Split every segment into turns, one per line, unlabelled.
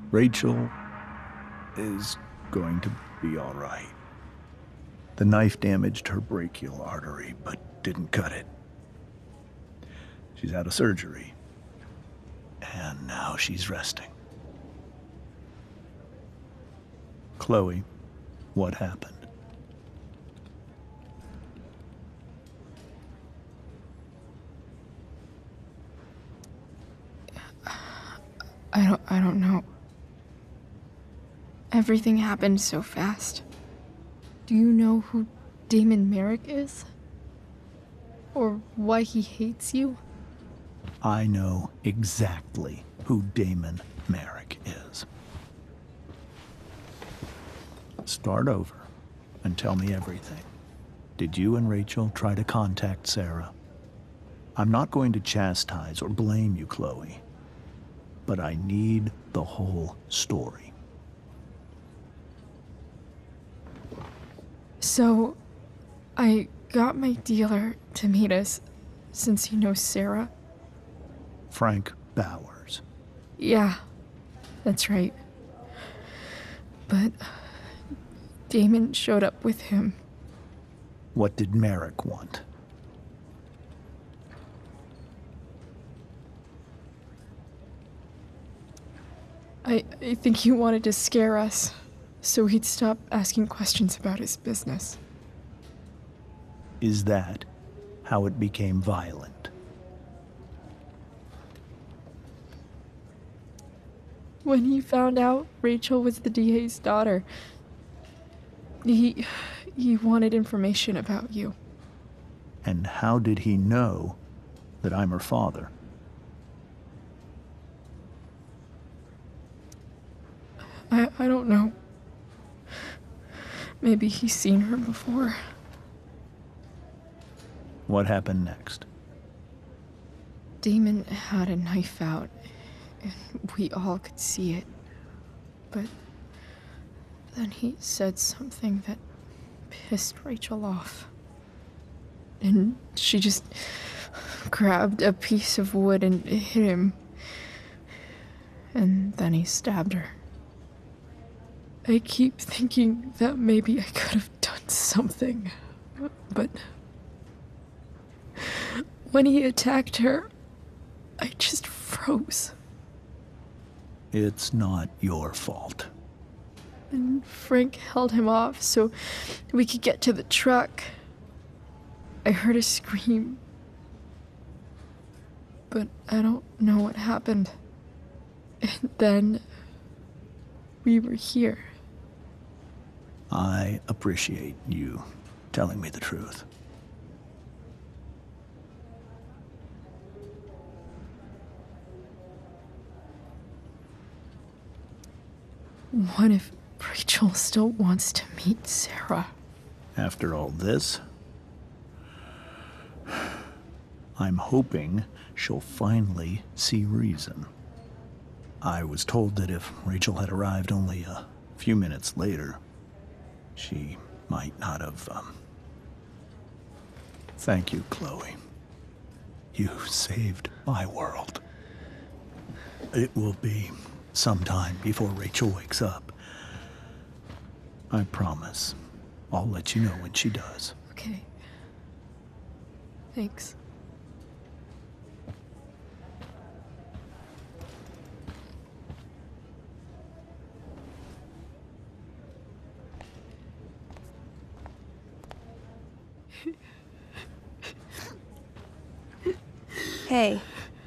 Rachel is going to be all right. The knife damaged her brachial artery, but didn't cut it. She's out of surgery, and now she's resting. Chloe, what happened?
I don't know. Everything happened so fast. Do you know who Damon Merrick is? Or why he hates you?
I know exactly who Damon Merrick is. Start over and tell me everything. Did you and Rachel try to contact Sarah? I'm not going to chastise or blame you, Chloe, but I need the whole story.
So, I got my dealer to meet us, since he knows Sarah.
Frank Bowers.
Yeah, that's right. But Damon showed up with him.
What did Merrick want?
I think he wanted to scare us, so he'd stop asking questions about his business.
Is that how it became violent?
When he found out Rachel was the DA's daughter, he wanted information about you.
And how did he know that I'm her father?
I don't know. Maybe he's seen her before.
What happened next?
Damon had a knife out, and we all could see it. But then he said something that pissed Rachel off. And she just grabbed a piece of wood and hit him. And then he stabbed her. I keep thinking that maybe I could have done something, but when he attacked her, I just froze.
It's not your fault.
And Frank held him off so we could get to the truck. I heard a scream, but I don't know what happened. And then we were here.
I appreciate you telling me the truth.
What if Rachel still wants to meet Sarah?
After all this, I'm hoping she'll finally see reason. I was told that if Rachel had arrived only a few minutes later, she might not have, Thank you, Chloe. You saved my world. It will be some time before Rachel wakes up. I promise. I'll let you know when she does.
Okay. Thanks.
Hey.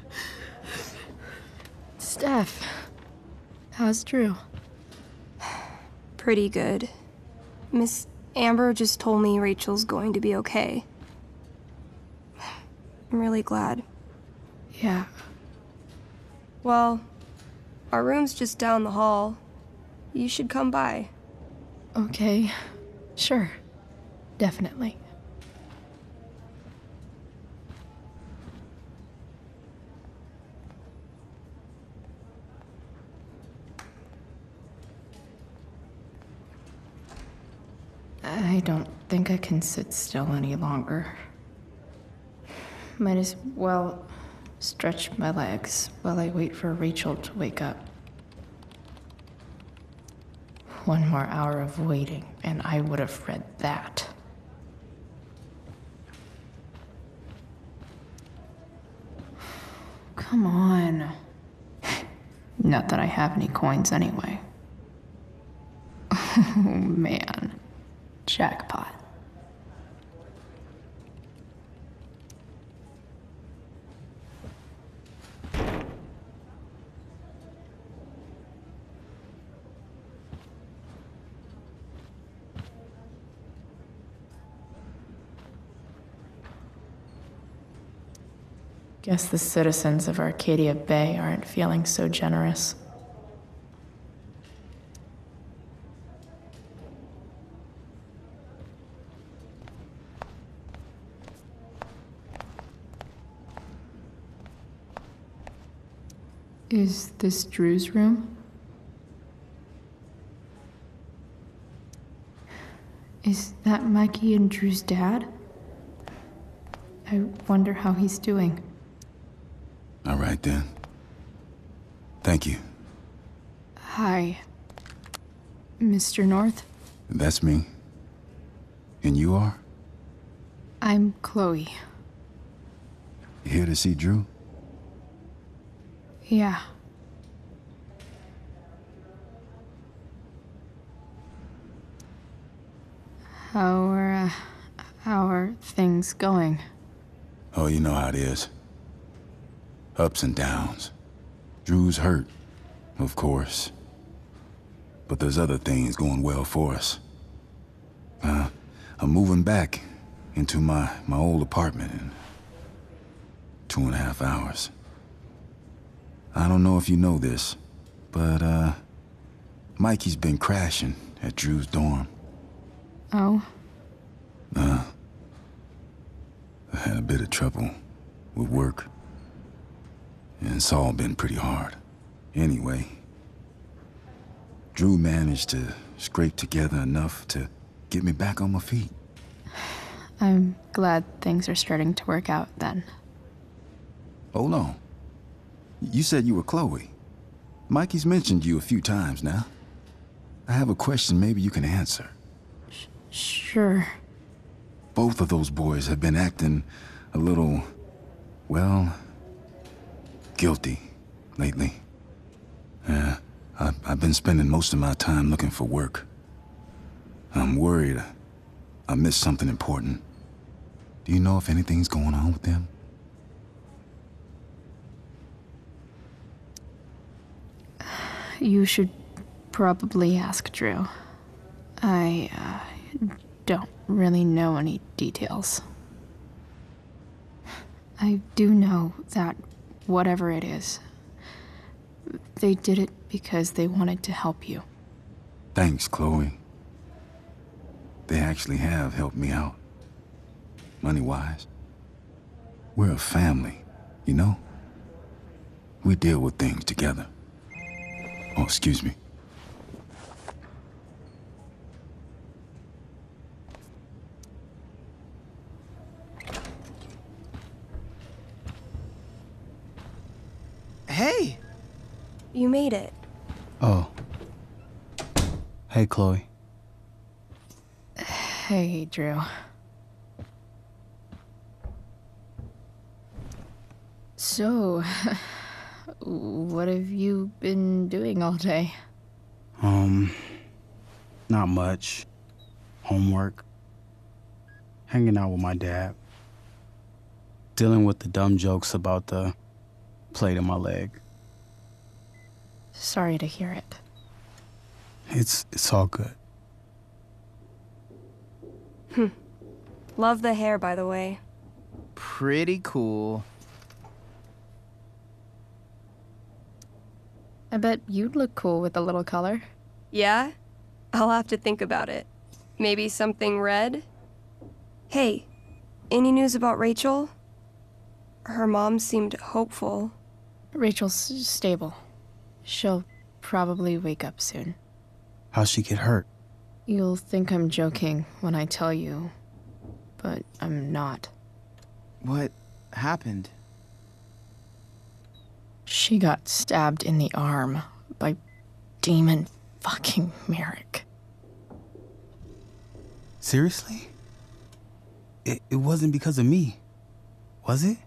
Steph, how's Drew?
Pretty good. Miss Amber just told me Rachel's going to be okay. I'm really glad.
Yeah.
Well, our room's just down the hall. You should come by.
Okay. Sure. Definitely. I don't think I can sit still any longer. Might as well stretch my legs while I wait for Rachel to wake up. One more hour of waiting, and I would have read that. Come on. Not that I have any coins anyway. Oh, man. Jackpot. Guess the citizens of Arcadia Bay aren't feeling so generous. Is this Drew's room? Is that Mikey and Drew's dad? I wonder how he's doing.
All right, then. Thank you.
Hi, Mr. North.
That's me. And you are?
I'm Chloe.
You here to see Drew?
Yeah. How are things going?
Oh, you know how it is. Ups and downs. Drew's hurt, of course. But there's other things going well for us. I'm moving back into my old apartment in 2.5 hours. I don't know if you know this, but Mikey's been crashing at Drew's dorm.
Oh?
I had a bit of trouble with work. And it's all been pretty hard. Anyway, Drew managed to scrape together enough to get me back on my feet.
I'm glad things are starting to work out then.
Hold on. You said you were Chloe. Mikey's mentioned you a few times now. I have a question maybe you can answer.
Sure.
Both of those boys have been acting a little, well, guilty lately. I've been spending most of my time looking for work. I'm worried I missed something important. Do you know if anything's going on with them?
You should probably ask Drew. I don't really know any details. I do know that whatever it is, they did it because they wanted to help you.
Thanks, Chloe. They actually have helped me out. Money-wise. We're a family, you know? We deal with things together. Oh, excuse me.
Hey!
You made it.
Oh. Hey, Chloe.
Hey, Drew. So, what have you been doing all day?
Not much. Homework. Hanging out with my dad. Dealing with the dumb jokes about the plate in my leg.
Sorry to hear it.
It's all good.
Love the hair, by the way.
Pretty cool.
I bet you'd look cool with a little color.
Yeah? I'll have to think about it. Maybe something red? Hey, any news about Rachel? Her mom seemed hopeful.
Rachel's stable. She'll probably wake up soon.
How'd she get hurt?
You'll think I'm joking when I tell you, but I'm not.
What happened?
She got stabbed in the arm by demon fucking Merrick.
Seriously? It wasn't because of me, was it?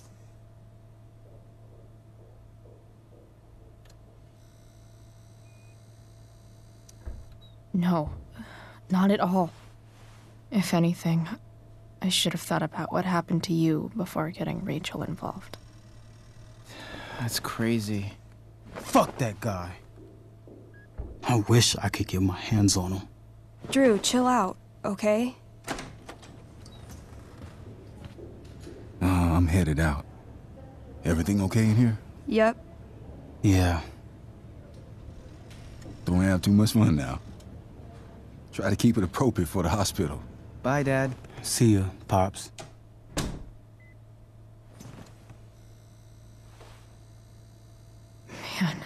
No, not at all. If anything, I should have thought about what happened to you before getting Rachel involved.
That's crazy.
Fuck that guy. I wish I could get my hands on him.
Drew, chill out, okay?
I'm headed out. Everything okay in here?
Yep.
Yeah,
Don't have too much fun now. Try to keep it appropriate for the hospital.
Bye, Dad.
see ya, Pops.
Man,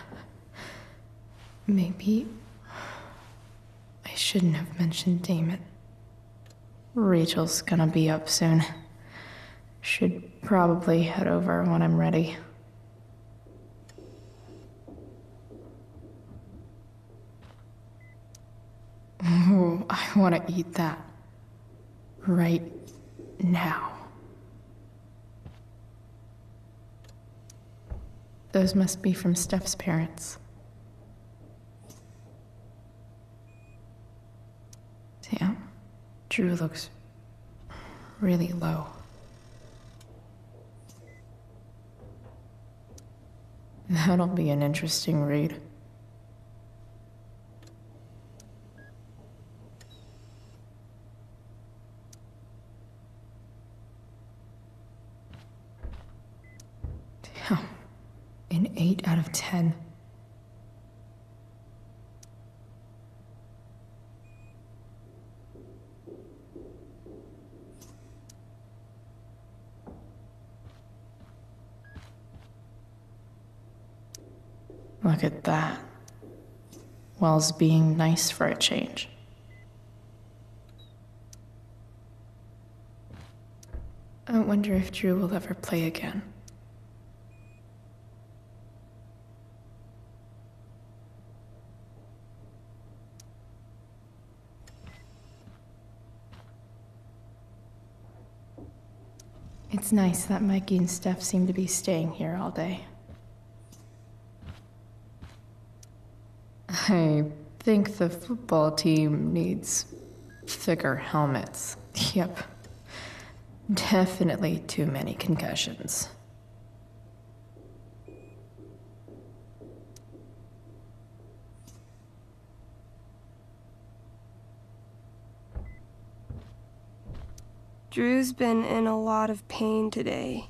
maybe I shouldn't have mentioned Damon. Rachel's gonna be up soon. Should probably head over when I'm ready. Ooh, I want to eat that. Right now. Those must be from Steph's parents. Damn, Drew looks really low. That'll be an interesting read. Damn, an 8 out of 10. Look at that. Wells being nice for a change. I wonder if Drew will ever play again. It's nice that Mikey and Steph seem to be staying here all day. I think the football team needs thicker helmets. Yep. Definitely too many concussions.
Drew's been in a lot of pain today.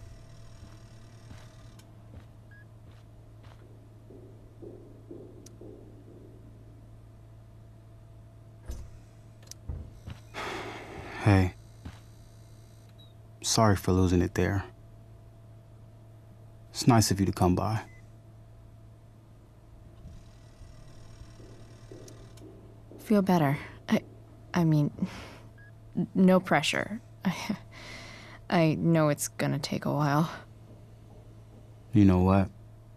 Hey. Sorry for losing it there. It's nice of you to come by.
Feel better. I mean, no pressure. I know it's gonna take a while.
You know what?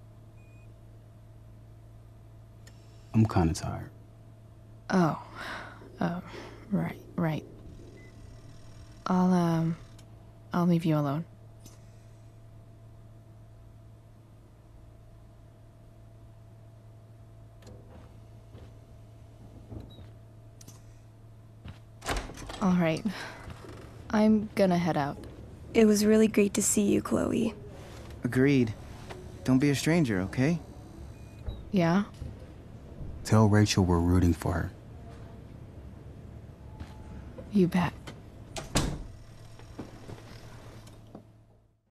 I'm kinda tired.
Oh, right. I'll leave you alone. All right. I'm gonna head out.
It was really great to see you, Chloe.
Agreed. Don't be a stranger, okay?
Yeah?
Tell Rachel we're rooting for her.
You bet.